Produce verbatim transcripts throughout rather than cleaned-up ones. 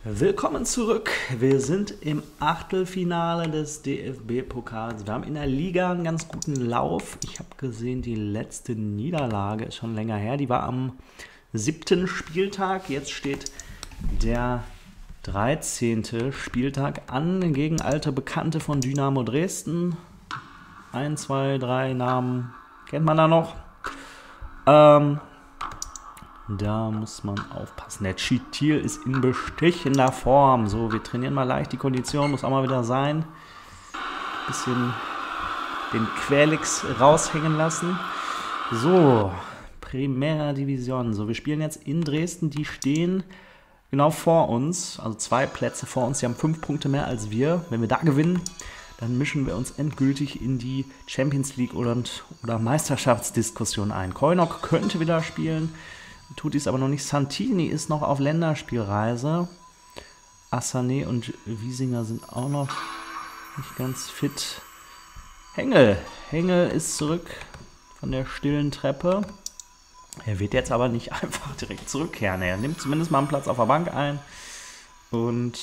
Willkommen zurück. Wir sind im Achtelfinale des D F B-Pokals. Wir haben in der Liga einen ganz guten Lauf. Ich habe gesehen, die letzte Niederlage ist schon länger her. Die war am siebten Spieltag. Jetzt steht der dreizehnte Spieltag an gegen alte Bekannte von Dynamo Dresden. Ein, zwei, drei Namen kennt man da noch. Ähm... Da muss man aufpassen. Der Cheat-Tier ist in bestechender Form. So, wir trainieren mal leicht. Die Kondition muss auch mal wieder sein. Bisschen den Quälix raushängen lassen. So, Primera Division. So, wir spielen jetzt in Dresden. Die stehen genau vor uns. Also zwei Plätze vor uns. Die haben fünf Punkte mehr als wir. Wenn wir da gewinnen, dann mischen wir uns endgültig in die Champions League oder, oder Meisterschaftsdiskussion ein. Koinok könnte wieder spielen. Tut dies aber noch nicht. Santini ist noch auf Länderspielreise. Assané und Wiesinger sind auch noch nicht ganz fit. Hengel. Hengel ist zurück von der stillen Treppe. Er wird jetzt aber nicht einfach direkt zurückkehren. Er nimmt zumindest mal einen Platz auf der Bank ein. Und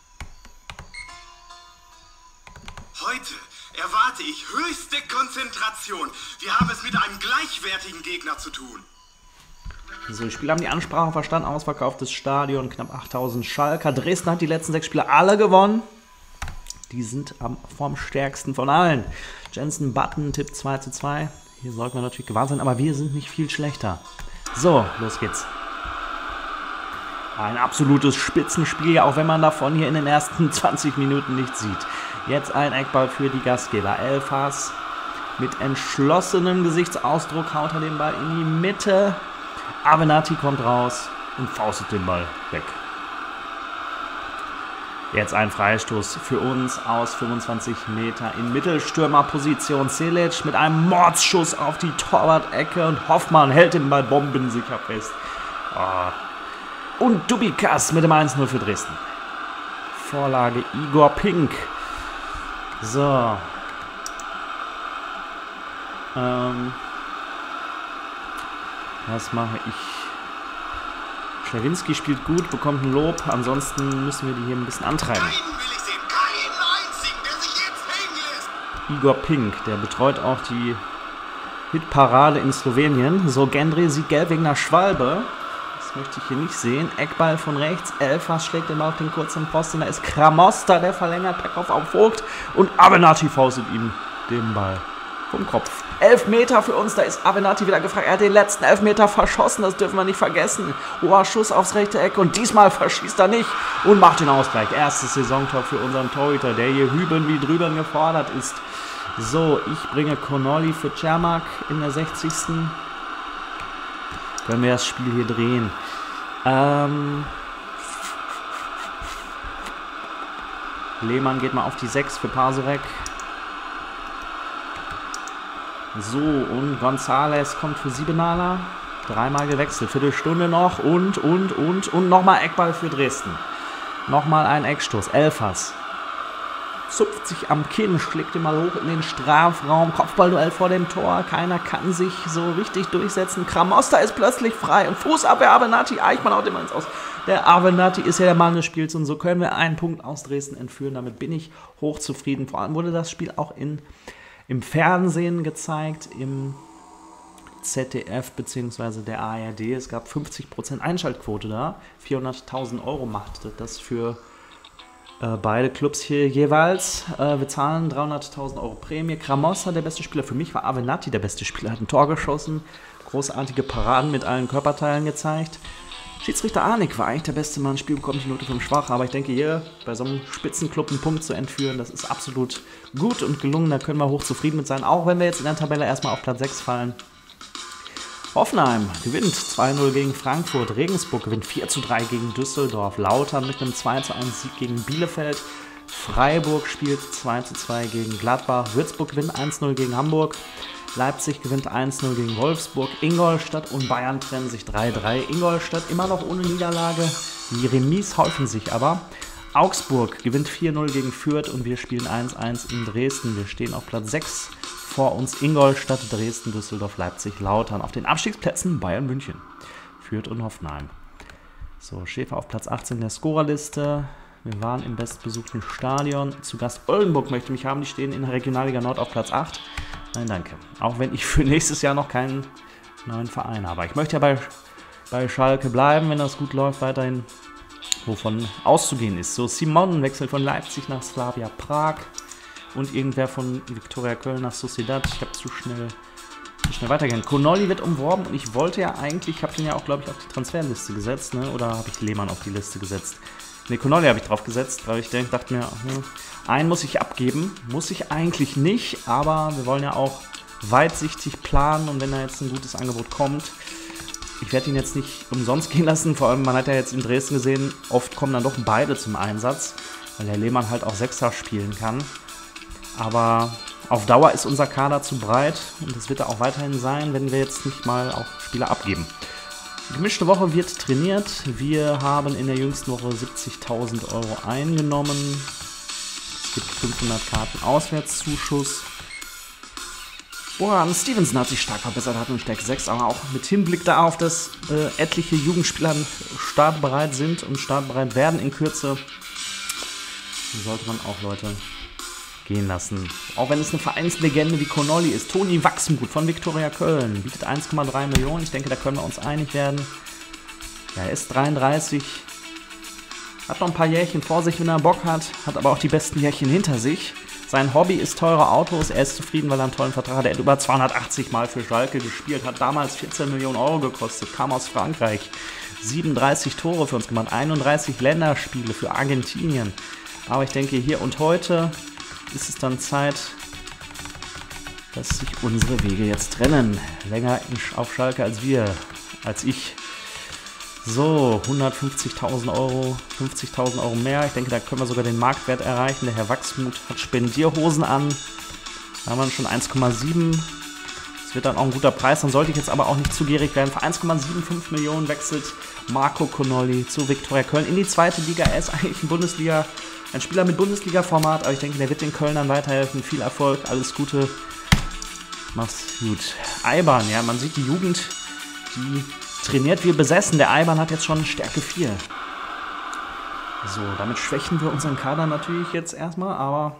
heute erwarte ich höchste Konzentration. Wir haben es mit einem gleichwertigen Gegner zu tun. So, die Spieler haben die Ansprache verstanden. Ausverkauftes Stadion, knapp achttausend Schalker. Dresden hat die letzten sechs Spiele alle gewonnen. Die sind am formstärksten von allen. Jensen Button, Tipp zwei zu zwei. Hier sollten wir natürlich gewarnt sein, aber wir sind nicht viel schlechter. So, los geht's. Ein absolutes Spitzenspiel, auch wenn man davon hier in den ersten zwanzig Minuten nichts sieht. Jetzt ein Eckball für die Gastgeber. Elfas mit entschlossenem Gesichtsausdruck haut er den Ball in die Mitte. Avenatti kommt raus und faustet den Ball weg. Jetzt ein Freistoß für uns aus fünfundzwanzig Meter in Mittelstürmerposition. Cilic mit einem Mordsschuss auf die Torwart-Ecke und Hoffmann hält den Ball bombensicher fest. Oh. Und Dubikas mit dem eins null für Dresden. Vorlage Igor Pink. So. Ähm... Was mache ich? Schlawinski spielt gut, bekommt ein Lob. Ansonsten müssen wir die hier ein bisschen antreiben. Igor Pink, der betreut auch die Hitparade in Slowenien. So, Gendry sieht gelb wegen einer Schwalbe. Das möchte ich hier nicht sehen. Eckball von rechts. Elfas schlägt den Ball auf den kurzen Pfosten. Da ist Kramosta, der verlängert per Kopf auf Vogt. Und Avenatti faustet ihm den Ball vom Kopf. Elfmeter für uns, da ist Avenatti wieder gefragt. Er hat den letzten Elfmeter verschossen, das dürfen wir nicht vergessen. Hoher Schuss aufs rechte Eck und diesmal verschießt er nicht und macht den Ausgleich. Erstes Saisontor für unseren Torhüter, der hier hüben wie drüben gefordert ist. So, ich bringe Connolly für Cermak in der sechzigsten Können wir das Spiel hier drehen. Ähm... Lehmann geht mal auf die sechs für Pasorek. So, und González kommt für Siebenaler. Dreimal gewechselt, Viertelstunde noch. Und, und, und, und nochmal Eckball für Dresden. Nochmal ein Eckstoß. Elfas zupft sich am Kinn, schlägt ihn mal hoch in den Strafraum. Kopfballduell vor dem Tor. Keiner kann sich so richtig durchsetzen. Kramosta ist plötzlich frei. Und Fußabwehr Avenatti. Eichmann haut immer ins Aus. Der Avenatti ist ja der Mann des Spiels. Und so können wir einen Punkt aus Dresden entführen. Damit bin ich hochzufrieden. Vor allem wurde das Spiel auch in... im Fernsehen gezeigt, im Z D F bzw. der A R D. Es gab fünfzig Prozent Einschaltquote da. vierhunderttausend Euro machte das für äh, beide Clubs hier jeweils. Äh, wir zahlen dreihunderttausend Euro Prämie. Kramossa, der beste Spieler. Für mich war Avenatti der beste Spieler. Hat ein Tor geschossen. Großartige Paraden mit allen Körperteilen gezeigt. Schiedsrichter Arnik war eigentlich der beste Mann. Spiel bekommt die Note fünf schwach, aber ich denke, hier bei so einem Spitzenclub einen Punkt zu entführen, das ist absolut gut und gelungen. Da können wir hoch zufrieden mit sein, auch wenn wir jetzt in der Tabelle erstmal auf Platz sechs fallen. Hoffenheim gewinnt zwei null gegen Frankfurt. Regensburg gewinnt vier zu drei gegen Düsseldorf. Lautern mit einem zwei zu eins Sieg gegen Bielefeld. Freiburg spielt zwei zu zwei gegen Gladbach. Würzburg gewinnt eins null gegen Hamburg. Leipzig gewinnt eins null gegen Wolfsburg. Ingolstadt und Bayern trennen sich drei drei. Ingolstadt immer noch ohne Niederlage. Die Remis häufen sich aber. Augsburg gewinnt vier null gegen Fürth und wir spielen eins eins in Dresden. Wir stehen auf Platz sechs. Vor uns Ingolstadt, Dresden, Düsseldorf, Leipzig, Lautern. Auf den Abstiegsplätzen Bayern München, Fürth und Hoffenheim. So, Schäfer auf Platz achtzehn der Scorerliste. Wir waren im bestbesuchten Stadion. Zu Gast Oldenburg möchte mich haben. Die stehen in der Regionalliga Nord auf Platz acht. Nein, danke. Auch wenn ich für nächstes Jahr noch keinen neuen Verein habe. Ich möchte ja bei, bei Schalke bleiben, wenn das gut läuft, weiterhin wovon auszugehen ist. So, Simon wechselt von Leipzig nach Slavia Prag. Und irgendwer von Viktoria Köln nach Sociedad. Ich habe zu schnell... schnell weitergehen. Connolly wird umworben und ich wollte ja eigentlich, ich habe den ja auch, glaube ich, auf die Transferliste gesetzt, ne? Oder habe ich Lehmann auf die Liste gesetzt? Ne, Connolly habe ich drauf gesetzt, weil ich dachte mir, hm, einen muss ich abgeben. Muss ich eigentlich nicht, aber wir wollen ja auch weitsichtig planen und wenn da jetzt ein gutes Angebot kommt, ich werde ihn jetzt nicht umsonst gehen lassen, vor allem, man hat ja jetzt in Dresden gesehen, oft kommen dann doch beide zum Einsatz, weil der Lehmann halt auch Sechser spielen kann. Aber auf Dauer ist unser Kader zu breit und das wird er auch weiterhin sein, wenn wir jetzt nicht mal auch Spieler abgeben. Die gemischte Woche wird trainiert. Wir haben in der jüngsten Woche siebzigtausend Euro eingenommen. Es gibt fünfhundert Karten Auswärtszuschuss. Boran Stevenson hat sich stark verbessert, hat nun Stärke sechs, aber auch mit Hinblick darauf, dass äh, etliche Jugendspieler startbereit sind und startbereit werden in Kürze, sollte man auch Leute gehen lassen. Auch wenn es eine Vereinslegende wie Connolly ist. Toni Wachsengut von Viktoria Köln bietet eins Komma drei Millionen. Ich denke, da können wir uns einig werden. Ja, er ist dreiunddreißig. Hat noch ein paar Jährchen vor sich, wenn er Bock hat. Hat aber auch die besten Jährchen hinter sich. Sein Hobby ist teure Autos. Er ist zufrieden, weil er einen tollen Vertrag hat. Er hat über zweihundertachtzig Mal für Schalke gespielt. Hat damals vierzehn Millionen Euro gekostet. Kam aus Frankreich. siebenunddreißig Tore für uns gemacht. einunddreißig Länderspiele für Argentinien. Aber ich denke, hier und heute ist es dann Zeit, dass sich unsere Wege jetzt trennen. Länger auf Schalke als wir, als ich. So, hundertfünfzigtausend Euro, fünfzigtausend Euro mehr. Ich denke, da können wir sogar den Marktwert erreichen. Der Herr Wachsmuth hat Spendierhosen an. Da haben wir schon eins Komma sieben. Das wird dann auch ein guter Preis. Dann sollte ich jetzt aber auch nicht zu gierig werden. Für eins Komma fünfundsiebzig Millionen wechselt Marco Connolly zu Viktoria Köln in die zweite Liga. Er ist eigentlich ein Bundesliga Ein Spieler mit Bundesliga-Format, aber ich denke, der wird den Kölnern weiterhelfen. Viel Erfolg, alles Gute. Mach's gut. Eiban, ja, man sieht die Jugend, die trainiert wie besessen. Der Eiban hat jetzt schon Stärke vier. So, damit schwächen wir unseren Kader natürlich jetzt erstmal, aber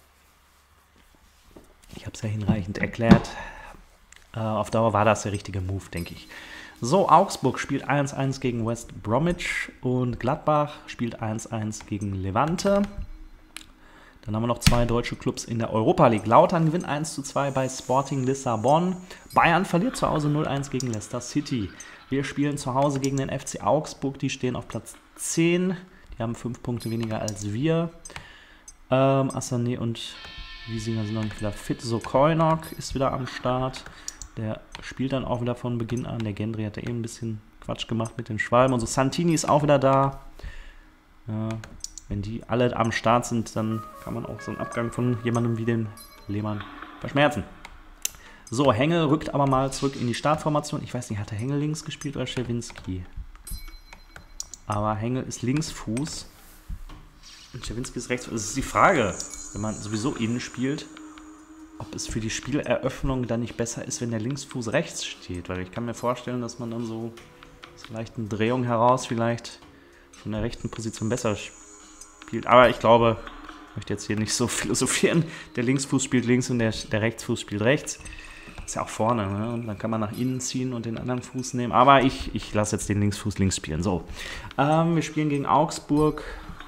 ich habe es ja hinreichend erklärt. Äh, auf Dauer war das der richtige Move, denke ich. So, Augsburg spielt eins eins gegen West Bromwich und Gladbach spielt eins eins gegen Levante. Dann haben wir noch zwei deutsche Clubs in der Europa League. Lautern gewinnt eins zu zwei bei Sporting Lissabon. Bayern verliert zu Hause null eins gegen Leicester City. Wir spielen zu Hause gegen den F C Augsburg. Die stehen auf Platz zehn. Die haben fünf Punkte weniger als wir. Ähm, Assané und Wiesinger sind noch nicht wieder fit. So, Koinok ist wieder am Start. Der spielt dann auch wieder von Beginn an. Der Gendry hat ja eben ein bisschen Quatsch gemacht mit den Schwalben. Und so Santini ist auch wieder da. Ja, wenn die alle am Start sind, dann kann man auch so einen Abgang von jemandem wie dem Lehmann verschmerzen. So, Hengel rückt aber mal zurück in die Startformation. Ich weiß nicht, hat der Hengel links gespielt oder Schewinski? Aber Hengel ist Linksfuß. Und Schewinski ist rechts. Das ist die Frage, wenn man sowieso innen spielt, ob es für die Spieleröffnung dann nicht besser ist, wenn der Linksfuß rechts steht. Weil ich kann mir vorstellen, dass man dann so aus leichten Drehung heraus vielleicht von der rechten Position besser spielt. Aber ich glaube, ich möchte jetzt hier nicht so philosophieren. Der Linksfuß spielt links und der, der Rechtsfuß spielt rechts. Ist ja auch vorne, ne? Und dann kann man nach innen ziehen und den anderen Fuß nehmen. Aber ich, ich lasse jetzt den Linksfuß links spielen. So, ähm, wir spielen gegen Augsburg.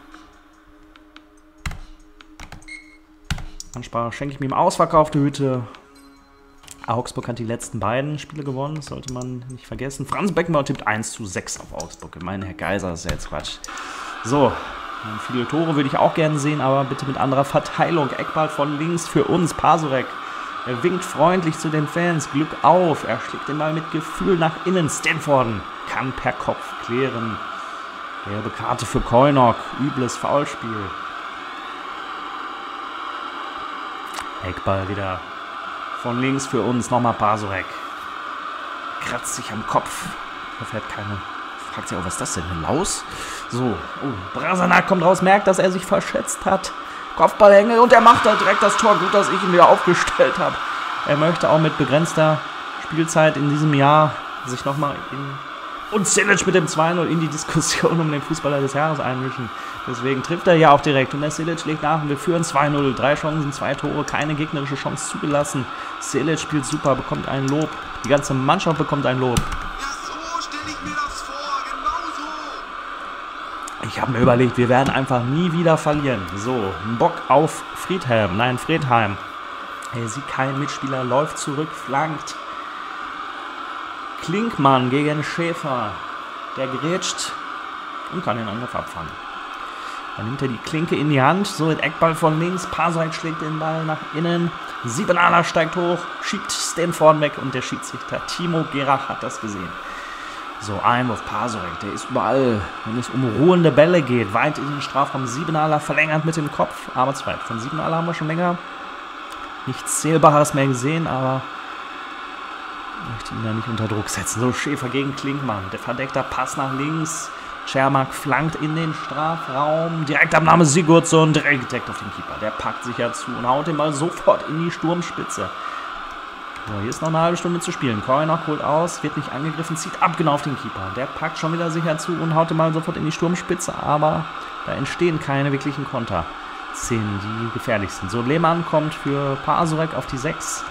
Ansprache schenke ich mir im ausverkaufte Hütte. Augsburg hat die letzten beiden Spiele gewonnen, das sollte man nicht vergessen. Franz Beckenbauer tippt eins zu sechs auf Augsburg. Ich meine, Herr Geiser, das ist ja jetzt Quatsch. So, viele Tore würde ich auch gerne sehen, aber bitte mit anderer Verteilung. Eckball von links für uns, Pasurek. Er winkt freundlich zu den Fans, Glück auf. Er schlägt den Ball mit Gefühl nach innen. Stanforden kann per Kopf klären. Gelbe Karte für Koinok, übles Foulspiel. Eckball wieder von links für uns. Nochmal Pasurek. Kratzt sich am Kopf. Er fährt keine. Fragt sich auch, was ist das denn? Eine Laus? So. Oh, Brasanac kommt raus, merkt, dass er sich verschätzt hat. Kopfballhänge und er macht da direkt das Tor. Gut, dass ich ihn wieder aufgestellt habe. Er möchte auch mit begrenzter Spielzeit in diesem Jahr sich nochmal in und Silic mit dem zwei null in die Diskussion um den Fußballer des Jahres einmischen. Deswegen trifft er ja auch direkt und der Silic legt nach und wir führen zwei null. Drei Chancen, zwei Tore, keine gegnerische Chance zugelassen. Silic spielt super, bekommt ein Lob. Die ganze Mannschaft bekommt ein Lob. Ja, so stelle ich mir das vor, genau so. Ich habe mir überlegt, wir werden einfach nie wieder verlieren. So, Bock auf Friedhelm, nein, Friedheim. Er sieht keinen Mitspieler, läuft zurück, flankt. Klinkmann gegen Schäfer. Der grätscht und kann den Angriff abfangen. Dann nimmt er die Klinke in die Hand. So, mit Eckball von links. Pasek schlägt den Ball nach innen. Siebenaler steigt hoch, schiebt den vorn weg und der Schiedsrichter Timo Gerach hat das gesehen. So, Einwurf Pasek, der ist überall, wenn es um ruhende Bälle geht. Weit in den Strafraum. Siebenaler verlängert mit dem Kopf, aber zu weit. Von Siebenaler haben wir schon länger nichts Zählbares mehr gesehen, aber ich möchte ihn da nicht unter Druck setzen. So, Schäfer gegen Klinkmann. Der verdeckter Pass nach links. Schermak flankt in den Strafraum. Direktabnahme Sigurdsson, direkt, direkt auf den Keeper. Der packt sich ja zu und haut den Ball sofort in die Sturmspitze. So, hier ist noch eine halbe Stunde zu spielen. Koinok holt aus, wird nicht angegriffen, zieht ab genau auf den Keeper. Der packt schon wieder sicher zu und haut den Ball sofort in die Sturmspitze, aber da entstehen keine wirklichen Konter-Szenen, die gefährlich sind. So, Lehmann kommt für Pasek auf die sechs.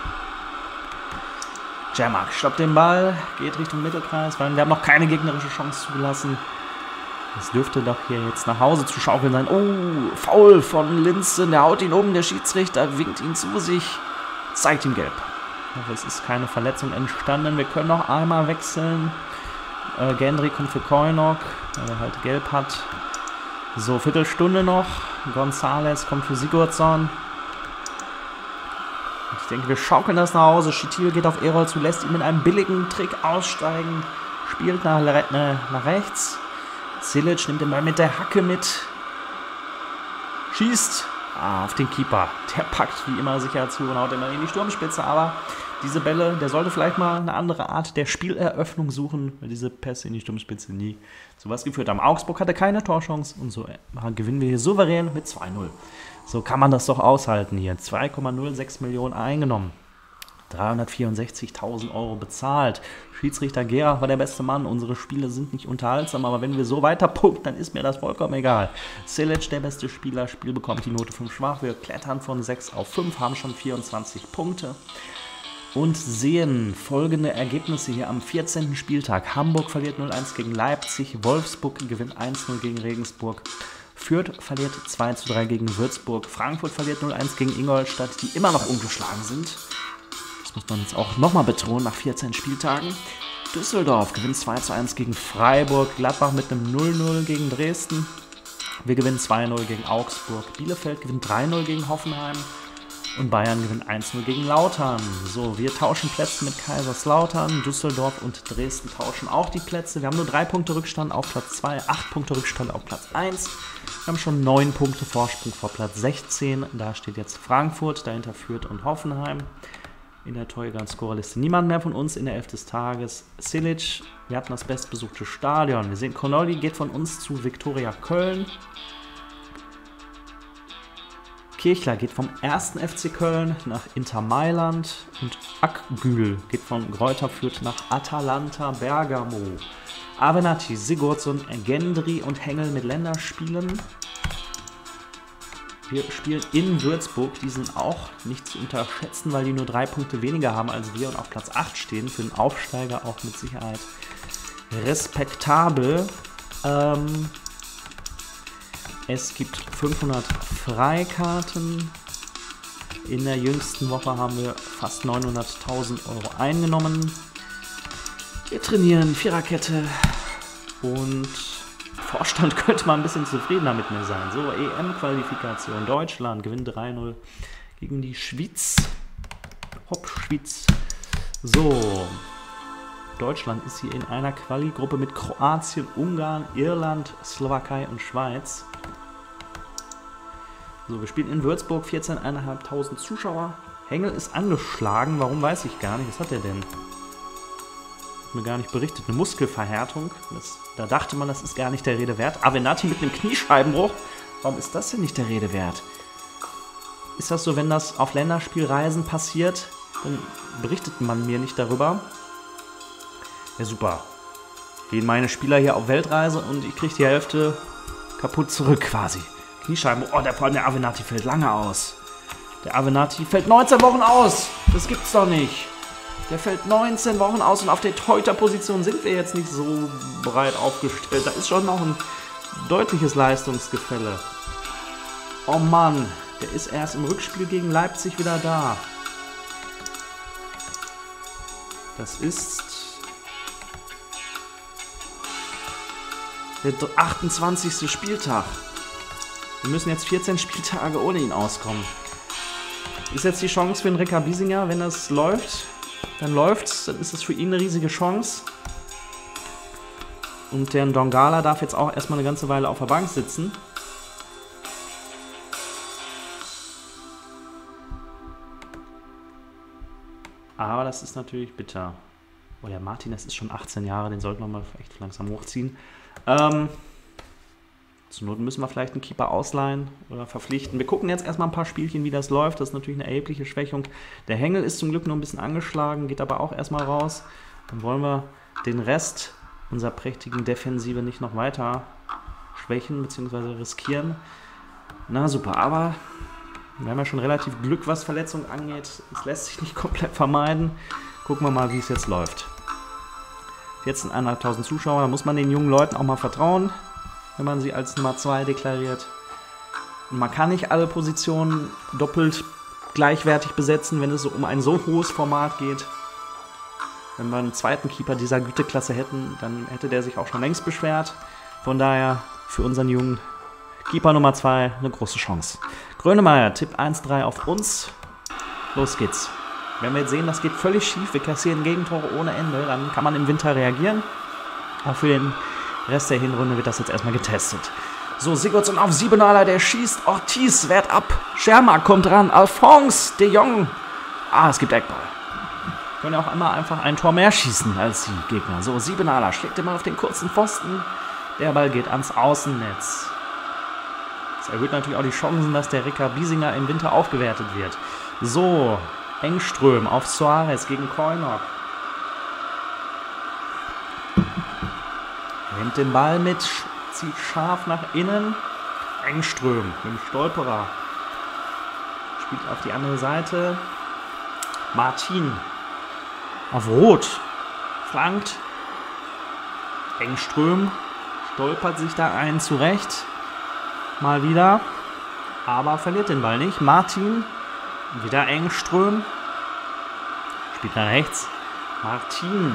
Schermak stoppt den Ball, geht Richtung Mittelkreis, weil wir haben noch keine gegnerische Chance zugelassen. Das dürfte doch hier jetzt nach Hause zu schaukeln sein. Oh, Foul von Linzen, der haut ihn um, der Schiedsrichter winkt ihn zu sich, zeigt ihm gelb. Aber es ist keine Verletzung entstanden, wir können noch einmal wechseln. Äh, Gendry kommt für Koinok, weil er halt gelb hat. So, Viertelstunde noch, González kommt für Sigurdsson. Ich denke, wir schaukeln das nach Hause. Schitil geht auf Erol zu, lässt ihn mit einem billigen Trick aussteigen. Spielt nach, äh, nach rechts. Silic nimmt den Ball mit der Hacke mit. Schießt ah, auf den Keeper. Der packt wie immer sicher zu und haut immer in die Sturmspitze. Aber diese Bälle, der sollte vielleicht mal eine andere Art der Spieleröffnung suchen, weil diese Pässe in die Sturmspitze nie zu was geführt haben. Augsburg hatte keine Torchance und so gewinnen wir hier souverän mit zwei null. So kann man das doch aushalten hier. zwei Komma null sechs Millionen eingenommen. dreihundertvierundsechzigtausend Euro bezahlt. Schiedsrichter Gerach war der beste Mann. Unsere Spiele sind nicht unterhaltsam, aber wenn wir so weiter punkten, dann ist mir das vollkommen egal. Silic, der beste Spieler. Spiel bekommt die Note fünf schwach. Wir klettern von sechs auf fünf, haben schon vierundzwanzig Punkte. Und sehen folgende Ergebnisse hier am vierzehnten Spieltag. Hamburg verliert null eins gegen Leipzig. Wolfsburg gewinnt eins null gegen Regensburg. Fürth verliert zwei zu drei gegen Würzburg. Frankfurt verliert null eins gegen Ingolstadt, die immer noch ungeschlagen sind. Das muss man jetzt auch nochmal betonen nach vierzehn Spieltagen. Düsseldorf gewinnt zwei zu eins gegen Freiburg. Gladbach mit einem null null gegen Dresden. Wir gewinnen zwei null gegen Augsburg. Bielefeld gewinnt drei null gegen Hoffenheim. Und Bayern gewinnt eins null gegen Lautern. So, wir tauschen Plätze mit Kaiserslautern. Düsseldorf und Dresden tauschen auch die Plätze. Wir haben nur drei Punkte Rückstand auf Platz zwei, acht Punkte Rückstand auf Platz eins. Wir haben schon neun Punkte Vorsprung vor Platz sechzehn. Da steht jetzt Frankfurt, dahinter Fürth und Hoffenheim. In der Torjäger-Scorerliste niemand mehr von uns in der Elf des Tages. Silic, wir hatten das bestbesuchte Stadion. Wir sehen, Connolly geht von uns zu Viktoria Köln. Kirchler geht vom ersten F C Köln nach Inter Mailand und Akgül geht von Greuther Fürth nach Atalanta Bergamo. Avenatti, Sigurdsson, Gendry und Hengel mit Länderspielen. Wir spielen in Würzburg, die sind auch nicht zu unterschätzen, weil die nur drei Punkte weniger haben als wir und auf Platz acht stehen. Für den Aufsteiger auch mit Sicherheit respektabel. Ähm... Es gibt fünfhundert Freikarten. In der jüngsten Woche haben wir fast neunhunderttausend Euro eingenommen. Wir trainieren Viererkette und Vorstand könnte mal ein bisschen zufriedener mit mir sein. So, E M-Qualifikation. Deutschland gewinnt drei null gegen die Schweiz. Hopp, Schweiz. So. Deutschland ist hier in einer Quali-Gruppe mit Kroatien, Ungarn, Irland, Slowakei und Schweiz. So, wir spielen in Würzburg, vierzehntausendfünfhundert Zuschauer. Hengel ist angeschlagen, warum weiß ich gar nicht. Was hat er denn? Hat mir gar nicht berichtet. Eine Muskelverhärtung. Das, da dachte man, das ist gar nicht der Rede wert. Avenatti mit einem Kniescheibenbruch. Warum ist das denn nicht der Rede wert? Ist das so, wenn das auf Länderspielreisen passiert, dann berichtet man mir nicht darüber? Ja, super. gehen meine Spieler hier auf Weltreise und ich kriege die Hälfte kaputt zurück quasi. Kniescheiben. Oh, der, vor allem der Avenatti fällt lange aus. Der Avenatti fällt neunzehn Wochen aus. Das gibt's doch nicht. Der fällt neunzehn Wochen aus und auf der Torhüterposition sind wir jetzt nicht so breit aufgestellt. Da ist schon noch ein deutliches Leistungsgefälle. Oh Mann, der ist erst im Rückspiel gegen Leipzig wieder da. Das ist der achtundzwanzigste Spieltag. Wir müssen jetzt vierzehn Spieltage ohne ihn auskommen. Ist jetzt die Chance für den Rekka Biesinger, wenn das läuft, dann läuft's, dann ist es für ihn eine riesige Chance. Und der Ndongala darf jetzt auch erstmal eine ganze Weile auf der Bank sitzen. Aber das ist natürlich bitter. Oh, der Martin, das ist schon achtzehn Jahre, den sollten wir mal vielleicht langsam hochziehen. Ähm, zur Not müssen wir vielleicht einen Keeper ausleihen oder verpflichten. Wir gucken jetzt erstmal ein paar Spielchen, wie das läuft. Das ist natürlich eine erhebliche Schwächung. Der Hengel ist zum Glück noch ein bisschen angeschlagen, geht aber auch erstmal raus. Dann wollen wir den Rest unserer prächtigen Defensive nicht noch weiter schwächen bzw. riskieren. Na super, aber wir haben ja schon relativ Glück, was Verletzungen angeht. Es lässt sich nicht komplett vermeiden. Gucken wir mal, wie es jetzt läuft. vierzehntausendfünfhundert Zuschauer, da muss man den jungen Leuten auch mal vertrauen, wenn man sie als Nummer zwei deklariert. Und man kann nicht alle Positionen doppelt gleichwertig besetzen, wenn es so um ein so hohes Format geht. Wenn wir einen zweiten Keeper dieser Güteklasse hätten, dann hätte der sich auch schon längst beschwert. Von daher für unseren jungen Keeper Nummer zwei eine große Chance. Grönemeyer, Tipp eins drei auf uns. Los geht's. Wenn wir jetzt sehen, das geht völlig schief, wir kassieren Gegentore ohne Ende, dann kann man im Winter reagieren. Aber für den Rest der Hinrunde wird das jetzt erstmal getestet. So, Sigurdsson auf Siebenaler, der schießt. Ortiz wehrt ab. Schermer kommt ran. Alphonse de Jong. Ah, es gibt Eckball. Können ja auch einmal einfach ein Tor mehr schießen als die Gegner. So, Siebenaler schlägt immer auf den kurzen Pfosten. Der Ball geht ans Außennetz. Das erhöht natürlich auch die Chancen, dass der Rekka Biesinger im Winter aufgewertet wird. So, Engström auf Suarez gegen Koinok. Nimmt den Ball mit, zieht scharf nach innen. Engström mit dem Stolperer. Spielt auf die andere Seite. Martin auf Rot. Flankt. Engström stolpert sich da ein zurecht. Mal wieder. Aber verliert den Ball nicht. Martin. Wieder Engström. Spielt nach rechts. Martin.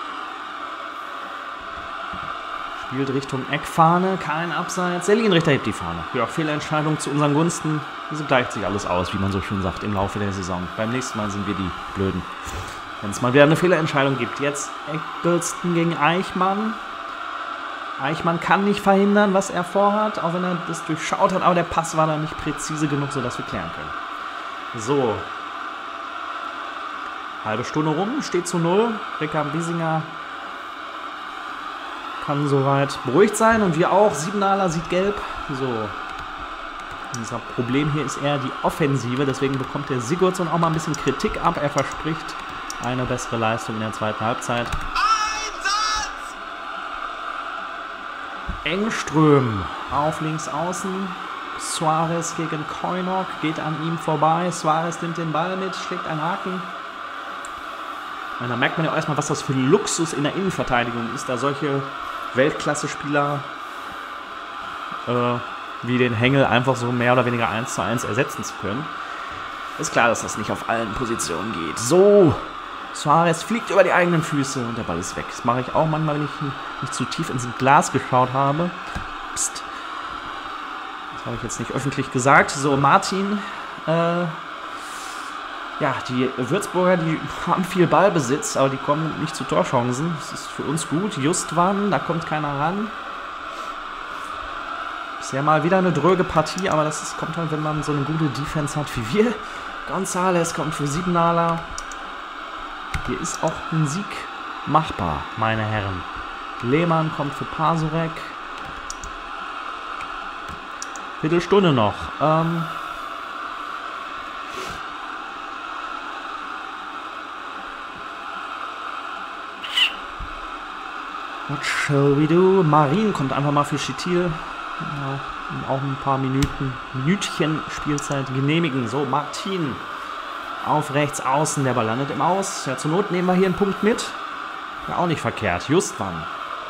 Spielt Richtung Eckfahne. Kein Abseits. Der Linienrichter hebt die Fahne. Ja, Fehlentscheidung zu unseren Gunsten. So gleicht sich alles aus, wie man so schön sagt, im Laufe der Saison. Beim nächsten Mal sind wir die Blöden. Wenn es mal wieder eine Fehlerentscheidung gibt. Jetzt Eccleston gegen Eichmann. Eichmann kann nicht verhindern, was er vorhat, auch wenn er das durchschaut hat. Aber der Pass war dann nicht präzise genug, sodass wir klären können. So. Halbe Stunde rum, steht zu null. Rekka Biesinger kann soweit beruhigt sein und wir auch. Siebenaler sieht gelb. So. Unser Problem hier ist eher die Offensive, deswegen bekommt der Sigurdsson auch mal ein bisschen Kritik ab. Er verspricht eine bessere Leistung in der zweiten Halbzeit. Engström auf links außen. Suarez gegen Koinok, geht an ihm vorbei. Suarez nimmt den Ball mit, schlägt einen Haken. Und da merkt man ja auch erstmal, was das für Luxus in der Innenverteidigung ist, da solche Weltklasse-Spieler äh, wie den Hengel einfach so mehr oder weniger eins zu eins ersetzen zu können. Ist klar, dass das nicht auf allen Positionen geht. So, Suarez fliegt über die eigenen Füße und der Ball ist weg. Das mache ich auch manchmal, wenn ich nicht zu tief ins Glas geschaut habe. Psst. Das habe ich jetzt nicht öffentlich gesagt. So, Martin. Äh, ja, die Würzburger, die haben viel Ballbesitz, aber die kommen nicht zu Torchancen. Das ist für uns gut. Justwan, da kommt keiner ran. Bisher mal wieder eine dröge Partie, aber das ist, kommt halt, wenn man so eine gute Defense hat wie wir. González kommt für Siebenaler. Hier ist auch ein Sieg machbar, meine Herren. Lehmann kommt für Pasurek. Viertelstunde noch. Ähm What shall we do? Marin kommt einfach mal für Chitil. Ja, um auch ein paar Minuten, Minütchen Spielzeit genehmigen. So, Martin auf rechts außen. Der Ball landet im Aus. Ja, zur Not nehmen wir hier einen Punkt mit. Ja, auch nicht verkehrt. Justwan.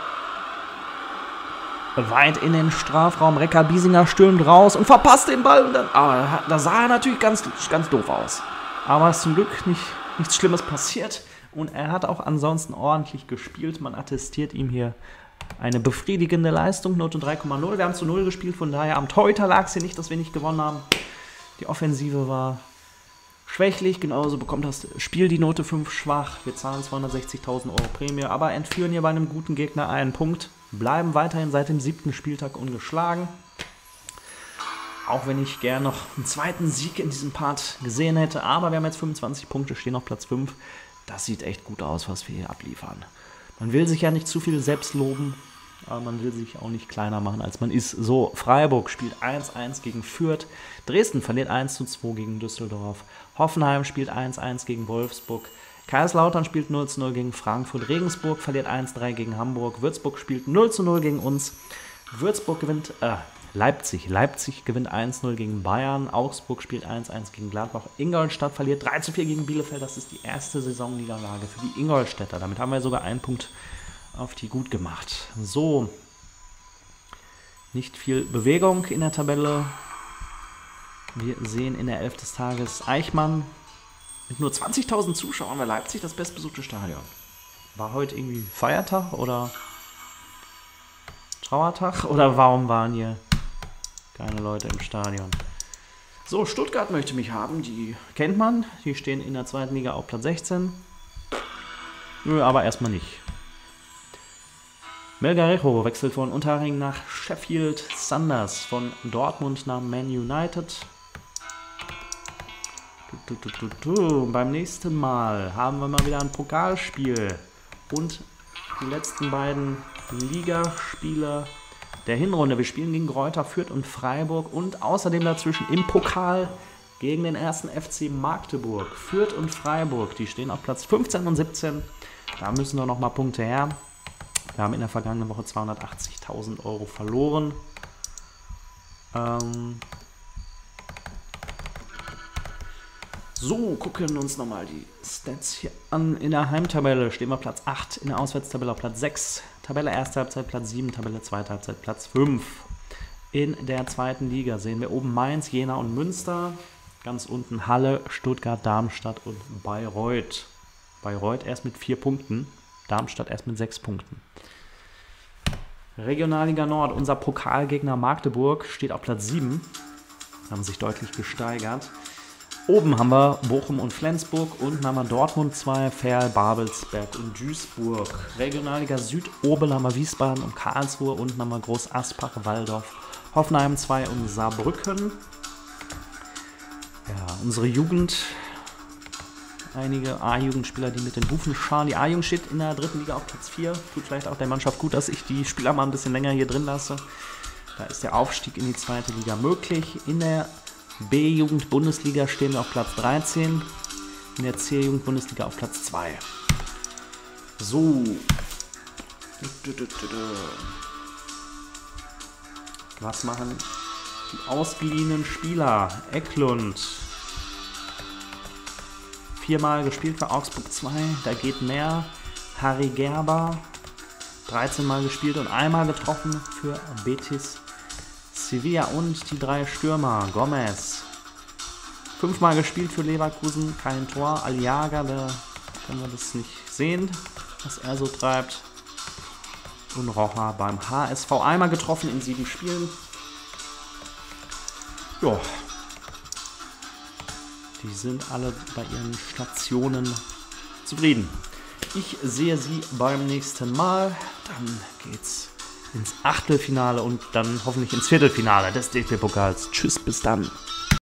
Weit in den Strafraum. Recker Biesinger stürmt raus und verpasst den Ball. Und dann, ah, da sah er natürlich ganz, ganz doof aus. Aber es ist zum Glück nicht, nichts Schlimmes passiert. Und er hat auch ansonsten ordentlich gespielt. Man attestiert ihm hier eine befriedigende Leistung. Note drei Komma null. Wir haben zu null gespielt. Von daher am Torhüter lag es hier nicht, dass wir nicht gewonnen haben. Die Offensive war schwächlich. Genauso bekommt das Spiel die Note fünf schwach. Wir zahlen zweihundertsechzigtausend Euro Prämie. Aber entführen hier bei einem guten Gegner einen Punkt. Bleiben weiterhin seit dem siebten Spieltag ungeschlagen. Auch wenn ich gern noch einen zweiten Sieg in diesem Part gesehen hätte. Aber wir haben jetzt fünfundzwanzig Punkte, stehen auf Platz fünf. Das sieht echt gut aus, was wir hier abliefern. Man will sich ja nicht zu viel selbst loben, aber man will sich auch nicht kleiner machen, als man ist. So, Freiburg spielt eins eins gegen Fürth. Dresden verliert eins zu zwei gegen Düsseldorf. Hoffenheim spielt eins eins gegen Wolfsburg. Kaiserslautern spielt null zu null gegen Frankfurt. Regensburg verliert eins drei gegen Hamburg. Würzburg spielt null zu null gegen uns. Würzburg gewinnt, äh, Leipzig. Leipzig gewinnt eins null gegen Bayern. Augsburg spielt eins eins gegen Gladbach. Ingolstadt verliert drei zu vier gegen Bielefeld. Das ist die erste Saisonniederlage für die Ingolstädter. Damit haben wir sogar einen Punkt auf die gut gemacht. So. Nicht viel Bewegung in der Tabelle. Wir sehen in der Elf des Tages Eichmann. Mit nur zwanzigtausend Zuschauern war Leipzig das bestbesuchte Stadion. War heute irgendwie Feiertag oder Trauertag? Oder warum waren hier keine Leute im Stadion? So, Stuttgart möchte mich haben. Die kennt man. Die stehen in der zweiten Liga auf Platz sechzehn. Nö, aber erstmal nicht. Melgarejo wechselt von Unterhaching nach Sheffield. Sanders von Dortmund nach Man United. Du, du, du, du. Beim nächsten Mal haben wir mal wieder ein Pokalspiel. Und die letzten beiden Ligaspiele der Hinrunde. Wir spielen gegen Greuther Fürth und Freiburg und außerdem dazwischen im Pokal gegen den ersten F C Magdeburg. Fürth und Freiburg, die stehen auf Platz fünfzehn und siebzehn. Da müssen wir nochmal Punkte her. Wir haben in der vergangenen Woche zweihundertachtzigtausend Euro verloren. Ähm So, gucken uns nochmal die Stats hier an. In der Heimtabelle stehen wir Platz acht, in der Auswärtstabelle auf Platz sechs, Tabelle erste Halbzeit Platz sieben, Tabelle zweite Halbzeit Platz fünf. In der zweiten Liga sehen wir oben Mainz, Jena und Münster. Ganz unten Halle, Stuttgart, Darmstadt und Bayreuth. Bayreuth erst mit vier Punkten, Darmstadt erst mit sechs Punkten. Regionalliga Nord, unser Pokalgegner Magdeburg steht auf Platz sieben. Haben sich deutlich gesteigert. Oben haben wir Bochum und Flensburg, unten haben wir Dortmund zwei, Ferl, Babelsberg und Duisburg. Regionalliga Süd, oben haben wir Wiesbaden und Karlsruhe, unten haben wir Groß Aspach, Walldorf, Hoffenheim zwei und Saarbrücken. Ja, unsere Jugend, einige A-Jugendspieler, die mit den Hufen scharen. Die A-Jugend steht in der dritten Liga auf Platz vier. Tut vielleicht auch der Mannschaft gut, dass ich die Spieler mal ein bisschen länger hier drin lasse. Da ist der Aufstieg in die zweite Liga möglich. In der B-Jugend-Bundesliga stehen wir auf Platz dreizehn, in der C-Jugend-Bundesliga auf Platz zwei. So. Was machen die ausgeliehenen Spieler? Eklund. Viermal gespielt für Augsburg zwei, da geht mehr. Harry Gerber. dreizehn Mal gespielt und einmal getroffen für Betis Sevilla und die drei Stürmer. Gomez. Fünfmal gespielt für Leverkusen, kein Tor. Aliaga, da können wir das nicht sehen, was er so treibt. Und Rocha beim H S V einmal getroffen in sieben Spielen. Ja. Die sind alle bei ihren Stationen zufrieden. Ich sehe sie beim nächsten Mal. Dann geht's ins Achtelfinale und dann hoffentlich ins Viertelfinale des D F B-Pokals. Tschüss, bis dann.